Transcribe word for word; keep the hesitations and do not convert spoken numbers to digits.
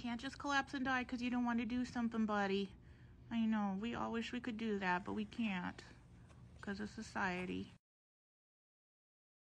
can't just collapse and die because you don't want to do something, buddy. I know, we all wish we could do that, but we can't because of society.